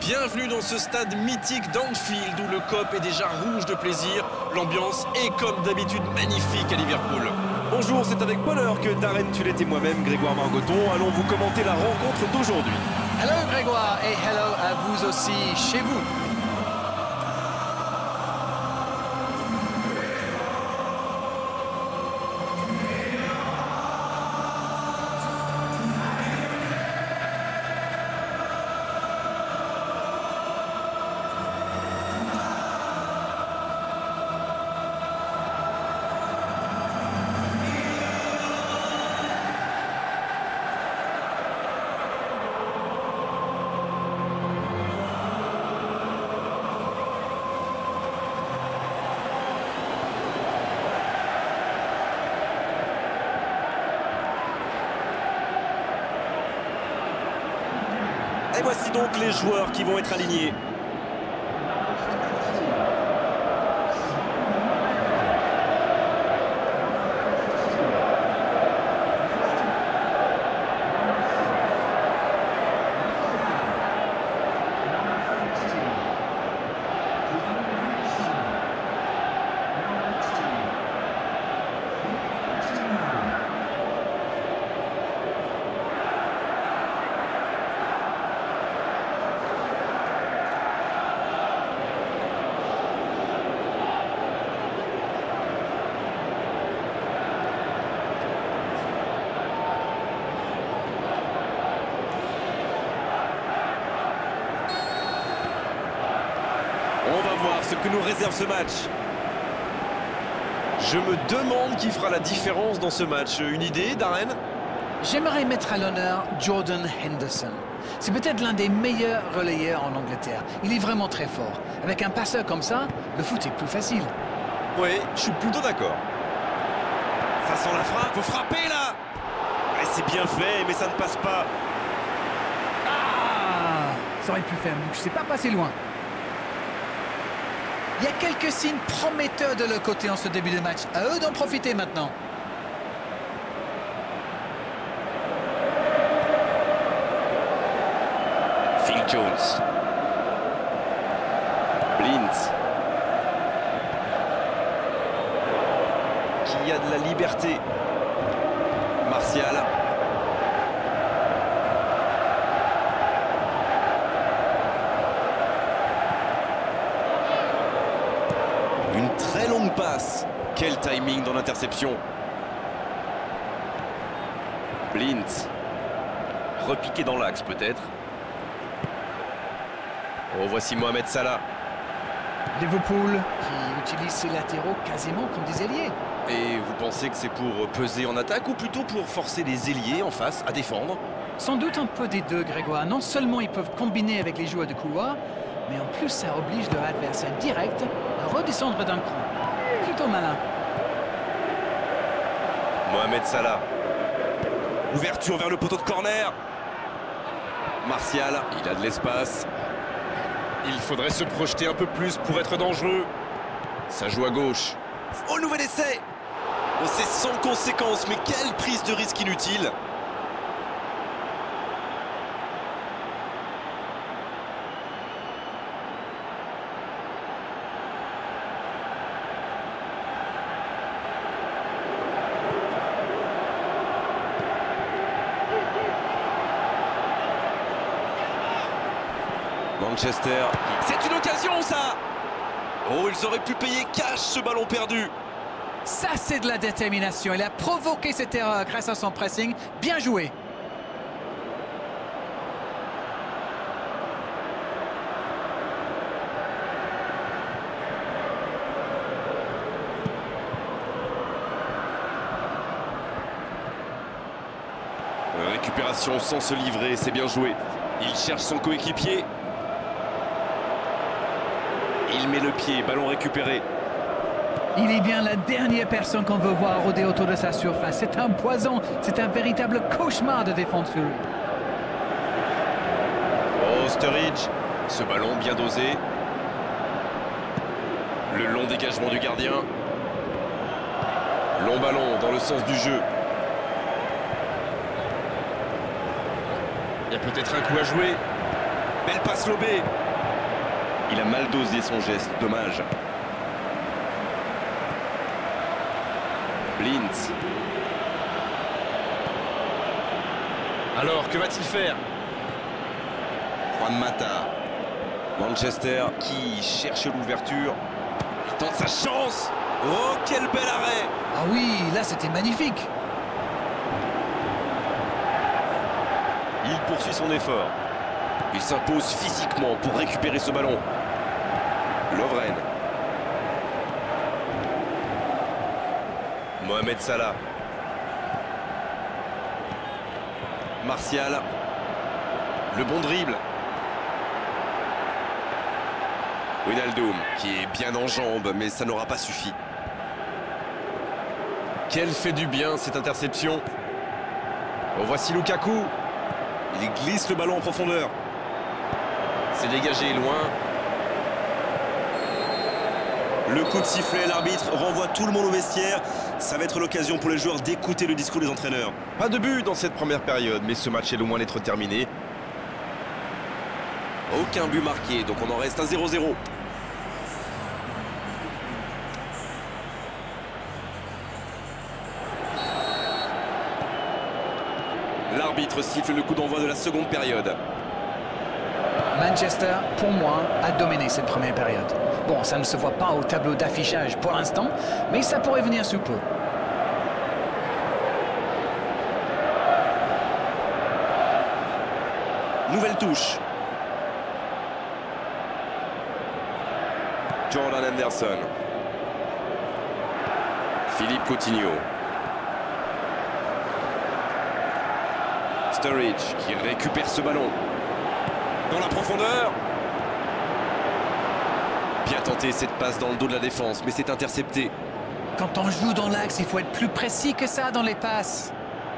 Bienvenue dans ce stade mythique d'Anfield où le COP est déjà rouge de plaisir. L'ambiance est comme d'habitude magnifique à Liverpool. Bonjour, c'est avec bonheur que Darren Tullet et moi-même, Grégoire Margoton, allons vous commenter la rencontre d'aujourd'hui. Hello Grégoire et hello à vous aussi chez vous. Et voici donc les joueurs qui vont être alignés. On va voir ce que nous réserve ce match. Je me demande qui fera la différence dans ce match. Une idée, Darren? J'aimerais mettre à l'honneur Jordan Henderson. C'est peut-être l'un des meilleurs relayeurs en Angleterre. Il est vraiment très fort. Avec un passeur comme ça, le foot est plus facile. Oui, je suis plutôt d'accord. Ça sent la frappe, faut frapper là. Ouais, c'est bien fait, mais ça ne passe pas. Ah, ça aurait pu faire mieux. Je sais pas passer loin. Il y a quelques signes prometteurs de leur côté en ce début de match. À eux d'en profiter maintenant. Phil Jones. Blind. Qui a de la liberté. Martial. Une très longue passe. Quel timing dans l'interception. Blind. Repiqué dans l'axe peut-être. Oh, voici Mohamed Salah. Liverpool qui utilise ses latéraux quasiment comme des ailiers. Et vous pensez que c'est pour peser en attaque ou plutôt pour forcer les ailiers en face à défendre? Sans doute un peu des deux, Grégoire. Non seulement ils peuvent combiner avec les joueurs de couloir, mais en plus ça oblige leur adversaire direct à redescendre d'un cran. Plutôt malin. Mohamed Salah. Ouverture vers le poteau de corner. Martial, il a de l'espace. Il faudrait se projeter un peu plus pour être dangereux. Ça joue à gauche. Oh, nouvel essai. Oh, c'est sans conséquence, mais quelle prise de risque inutile. Manchester. C'est une occasion, ça. Oh, ils auraient pu payer cash ce ballon perdu. Ça, c'est de la détermination. Il a provoqué cette erreur grâce à son pressing. Bien joué. Récupération sans se livrer, c'est bien joué. Il cherche son coéquipier. Il met le pied, ballon récupéré. Il est bien la dernière personne qu'on veut voir rôder autour de sa surface. C'est un poison, c'est un véritable cauchemar de défense sur lui. Oh, Sturridge, ce ballon bien dosé. Le long dégagement du gardien. Long ballon dans le sens du jeu. Il y a peut-être un coup à jouer. Belle passe lobée. Il a mal dosé son geste, dommage. Blind. Alors, que va-t-il faire? Juan Mata. Manchester qui cherche l'ouverture. Il tente sa chance. Oh, quel bel arrêt! Ah oui, là c'était magnifique. Il poursuit son effort. Il s'impose physiquement pour récupérer ce ballon. Lovren. Mohamed Salah. Martial. Le bon dribble. Wijnaldum qui est bien en jambes, mais ça n'aura pas suffi. Quel fait du bien cette interception. Oh, voici Lukaku. Il glisse le ballon en profondeur. C'est dégagé loin. Le coup de sifflet, l'arbitre renvoie tout le monde au vestiaire. Ça va être l'occasion pour les joueurs d'écouter le discours des entraîneurs. Pas de but dans cette première période, mais ce match est loin d'être terminé. Aucun but marqué, donc on en reste à 0-0. L'arbitre siffle le coup d'envoi de la seconde période. Manchester, pour moi, a dominé cette première période. Bon, ça ne se voit pas au tableau d'affichage pour l'instant, mais ça pourrait venir sous peu. Nouvelle touche. Jordan Henderson. Philippe Coutinho. Sturridge qui récupère ce ballon. Dans la profondeur. Bien tenté cette passe dans le dos de la défense, mais c'est intercepté. Quand on joue dans l'axe, il faut être plus précis que ça dans les passes.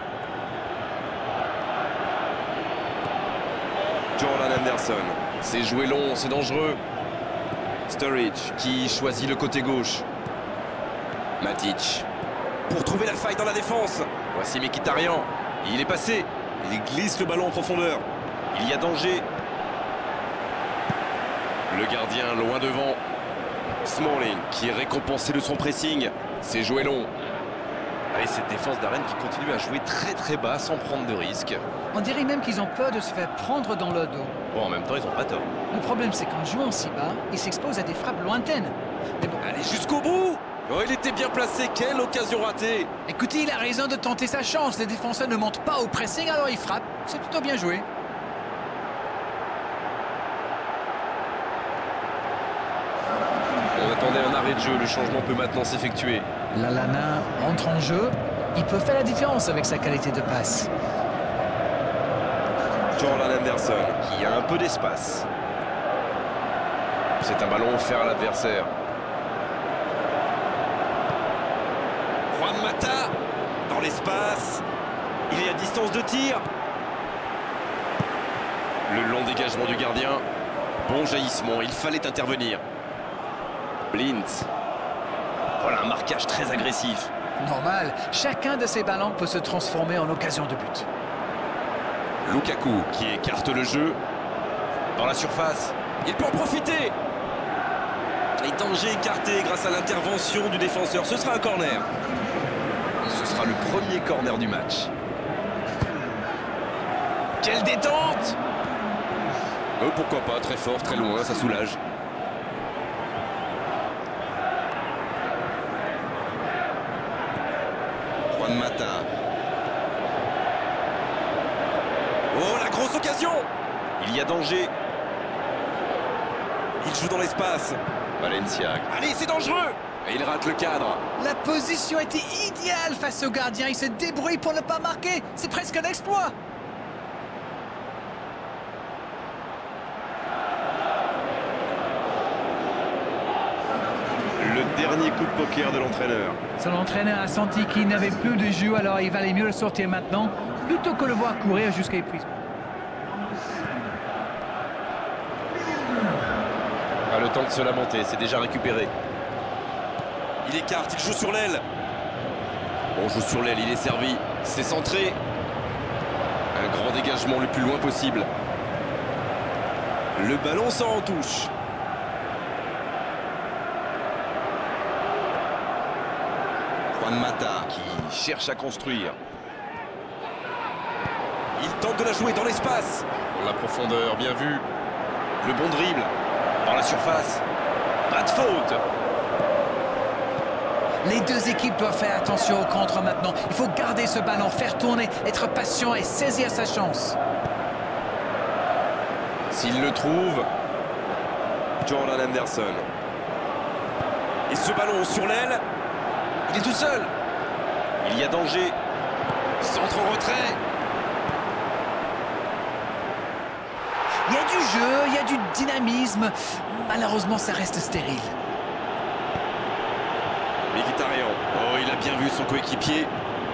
Jordan Henderson. C'est joué long, c'est dangereux. Sturridge qui choisit le côté gauche. Matic. Pour trouver la faille dans la défense. Voici Mkhitaryan. Il est passé. Il glisse le ballon en profondeur. Il y a danger. Le gardien loin devant. Smalling qui est récompensé de son pressing. C'est joué long. Allez, cette défense d'Arène qui continue à jouer très bas sans prendre de risques. On dirait même qu'ils ont peur de se faire prendre dans le dos. Bon, en même temps, ils n'ont pas tort. Le problème, c'est qu'en jouant si bas, ils s'exposent à des frappes lointaines. Mais bon, Allez, jusqu'au bout. Oh, il était bien placé. Quelle occasion ratée. écoutez, il a raison de tenter sa chance. Les défenseurs ne montent pas au pressing, alors ils frappent. C'est plutôt bien joué. On attendait un arrêt de jeu. Le changement peut maintenant s'effectuer. Lallana entre en jeu. Il peut faire la différence avec sa qualité de passe. Jordan Henderson qui a un peu d'espace. C'est un ballon offert à l'adversaire. Juan Mata dans l'espace. Il est à distance de tir. Le long dégagement du gardien. Bon jaillissement, il fallait intervenir. Blind. Voilà un marquage très agressif. Normal, chacun de ces ballons peut se transformer en occasion de but. Lukaku qui écarte le jeu. Dans la surface. Il peut en profiter. Et danger écarté grâce à l'intervention du défenseur. Ce sera un corner. Ce sera le premier corner du match. Quelle détente! Pourquoi pas, très fort, très loin, ça soulage. Juan Mata. Oh, la grosse occasion! Il y a danger. Il joue dans l'espace. Valencia. Allez, c'est dangereux! Et il rate le cadre. La position était idéale face au gardien. Il se débrouille pour ne pas marquer. C'est presque un exploit. Le dernier coup de poker de l'entraîneur. Son entraîneur a senti qu'il n'avait plus de jeu, alors il valait mieux le sortir maintenant, plutôt que le voir courir jusqu'à épuisement. Ah, le temps de se lamenter, c'est déjà récupéré. Il écarte, il joue sur l'aile. On joue sur l'aile, il est servi. C'est centré. Un grand dégagement le plus loin possible. Le ballon sort en touche. Juan Mata qui cherche à construire. Il tente de la jouer dans l'espace. Dans la profondeur, bien vu. Le bon dribble. Dans la surface. Pas de faute. Les deux équipes doivent faire attention au contre maintenant. Il faut garder ce ballon, faire tourner, être patient et saisir sa chance. S'il le trouve, Jordan Henderson. Et ce ballon sur l'aile, il est tout seul. Il y a danger. Centre en retrait. Il y a du jeu, il y a du dynamisme. Malheureusement, ça reste stérile. Mkhitaryan. Oh, il a bien vu son coéquipier.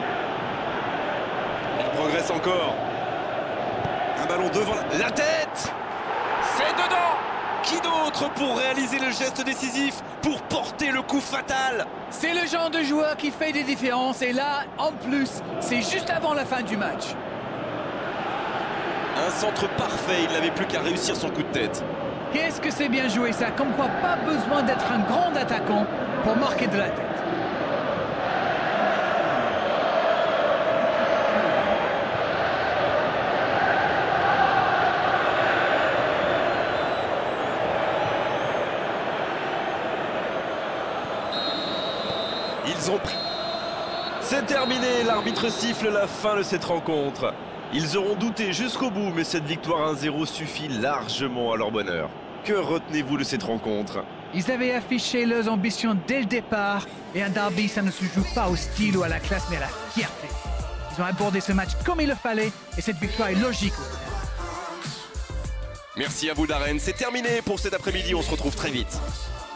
Il progresse encore. Un ballon devant la tête. C'est dedans. Qui d'autre pour réaliser le geste décisif, pour porter le coup fatal? C'est le genre de joueur qui fait des différences. Et là, en plus, c'est juste avant la fin du match. Un centre parfait, il n'avait plus qu'à réussir son coup de tête. Qu'est-ce que c'est bien joué ça. Comme quoi, pas besoin d'être un grand attaquant pour marquer de la tête. Ils ont pris. C'est terminé, l'arbitre siffle la fin de cette rencontre. Ils auront douté jusqu'au bout, mais cette victoire 1-0 suffit largement à leur bonheur. Que retenez-vous de cette rencontre? Ils avaient affiché leurs ambitions dès le départ. Et un derby, ça ne se joue pas au style ou à la classe, mais à la fierté. Ils ont abordé ce match comme il le fallait. Et cette victoire est logique. Merci à vous Darren, c'est terminé pour cet après-midi, on se retrouve très vite.